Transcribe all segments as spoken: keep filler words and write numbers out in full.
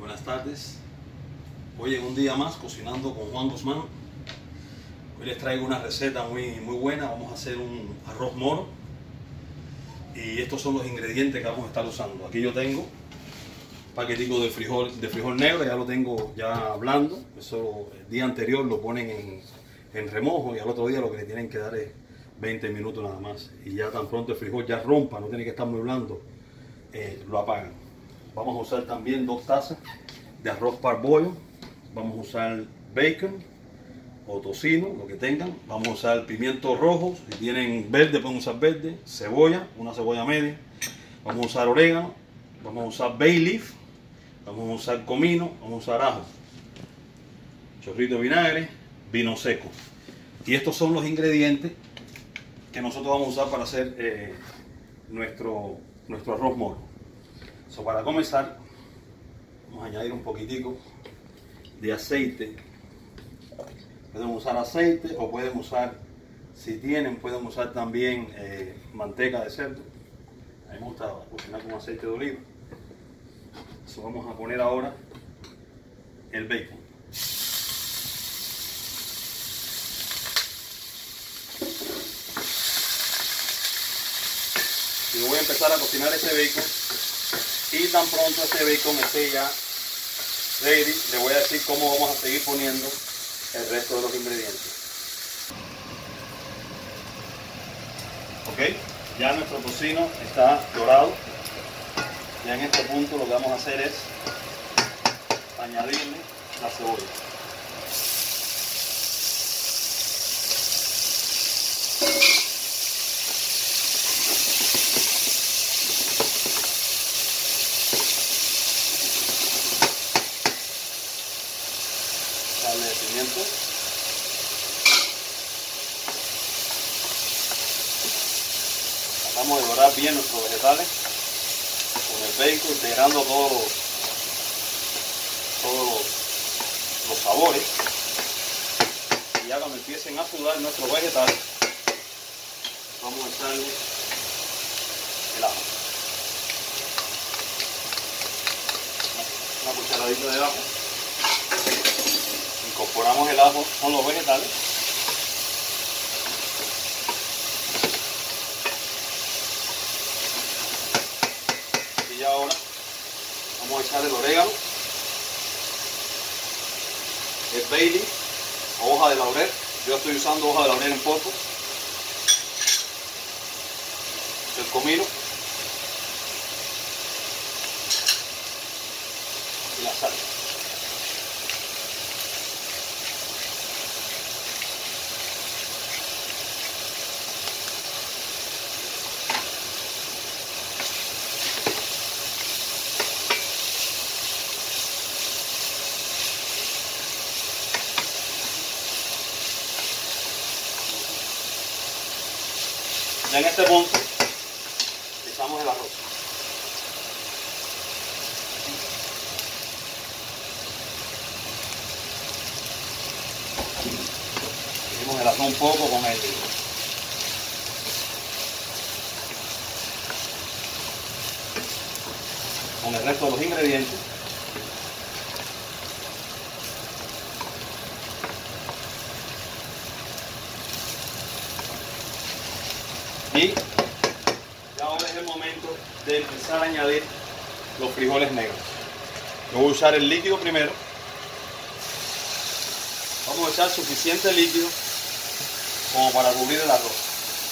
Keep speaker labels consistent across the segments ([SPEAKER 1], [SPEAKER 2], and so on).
[SPEAKER 1] Buenas tardes. Hoy en un día más cocinando con Juan Guzmán. Hoy les traigo una receta muy, muy buena. Vamos a hacer un arroz moro. Y estos son los ingredientes que vamos a estar usando. Aquí yo tengo un paquetico de frijol, de frijol negro, ya lo tengo ya blando. Eso el día anterior lo ponen en, en remojo y al otro día lo que le tienen que dar es veinte minutos nada más. Y ya tan pronto el frijol ya rompa, no tiene que estar muy blando, eh, lo apagan. Vamos a usar también dos tazas de arroz parboillo. Vamos a usar bacon o tocino, lo que tengan. Vamos a usar pimientos rojos, si tienen verde pueden usar verde, cebolla, una cebolla media. Vamos a usar orégano, vamos a usar bay leaf, vamos a usar comino, vamos a usar ajo, chorrito de vinagre, vino seco. Y estos son los ingredientes que nosotros vamos a usar para hacer eh, nuestro, nuestro arroz moro. So, para comenzar, vamos a añadir un poquitico de aceite. Pueden usar aceite o pueden usar, si tienen, pueden usar también eh, manteca de cerdo. A mí me gusta cocinar con aceite de oliva. So, vamos a poner ahora el bacon. Yo voy a empezar a cocinar ese bacon y tan pronto ese bacon esté ya ready, le voy a decir cómo vamos a seguir poniendo el resto de los ingredientes. Ok, ya nuestro tocino está dorado. Ya en este punto lo que vamos a hacer es añadirle la cebolla. Darle de pimiento. Tratamos de dorar bien nuestros vegetales con el bacon, integrando todos los, todos los, los sabores. Y ya cuando empiecen a sudar nuestros vegetales, vamos a echarle el ajo. Una cucharadita de ajo. Incorporamos el ajo con los vegetales. Y ahora vamos a echar el orégano, el bay leaf, hoja de laurel. Yo estoy usando hoja de laurel en polvo. El comino y la sal. Ya en este punto echamos el arroz. Seguimos el arroz un poco con el, con el resto de los ingredientes. Y ya ahora es el momento de empezar a añadir los frijoles negros. Yo voy a usar el líquido primero. Vamos a echar suficiente líquido como para cubrir el arroz.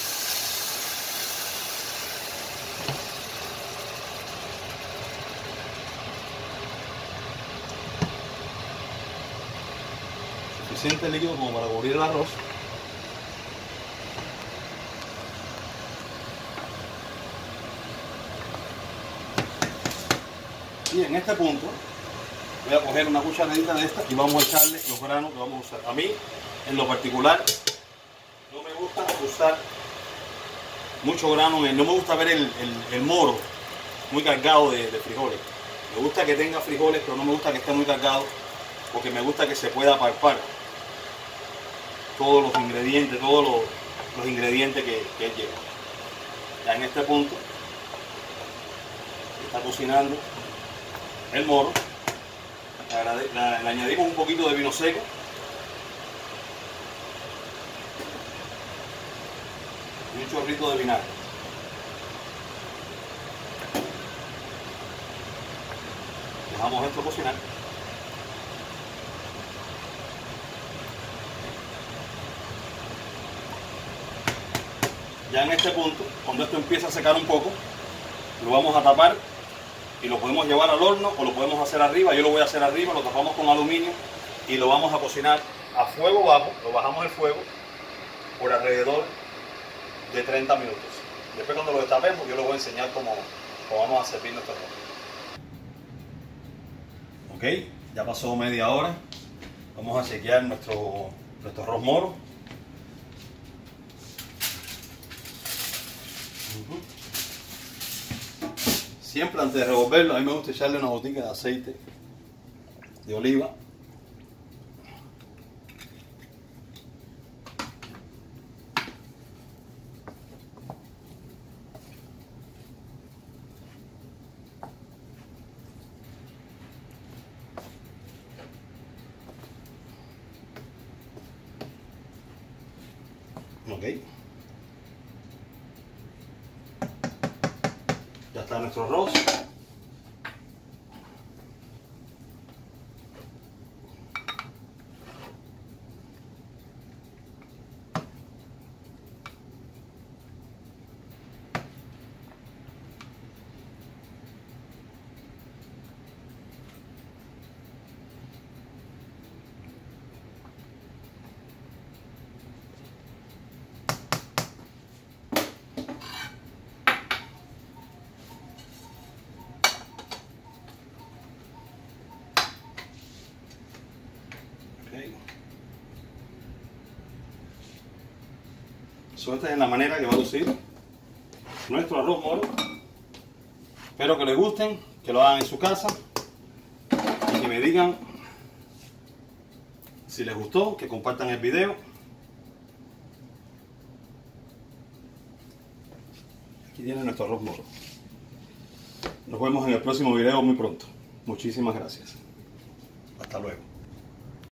[SPEAKER 1] Suficiente líquido como para cubrir el arroz. Y en este punto voy a coger una cucharadita de esta y vamos a echarle los granos que vamos a usar. A mí, en lo particular, no me gusta usar mucho grano, no me gusta ver el, el, el moro muy cargado de, de frijoles. Me gusta que tenga frijoles, pero no me gusta que esté muy cargado, porque me gusta que se pueda palpar todos los ingredientes, todos los, los ingredientes que, que él lleva. Ya en este punto está cocinando el moro. Le, le, le añadimos un poquito de vino seco. Y un chorrito de vinagre. Dejamos esto cocinar. Ya en este punto, cuando esto empieza a secar un poco, lo vamos a tapar y lo podemos llevar al horno o lo podemos hacer arriba. Yo lo voy a hacer arriba, lo tapamos con aluminio y lo vamos a cocinar a fuego bajo. Lo bajamos el fuego por alrededor de treinta minutos. Después, cuando lo destapemos, yo les voy a enseñar cómo, cómo vamos a servir nuestro arroz. Ok, ya pasó media hora. Vamos a chequear nuestro, nuestro arroz moro. Uh-huh. Siempre antes de revolverlo, a mí me gusta echarle una gotica de aceite de oliva. Ok. Ya está nuestro arroz. So, esta es la manera que va a lucir nuestro arroz moro. Espero que les gusten, que lo hagan en su casa y que me digan si les gustó, que compartan el video. Aquí tienen nuestro arroz moro. Nos vemos en el próximo video muy pronto. Muchísimas gracias. Hasta luego.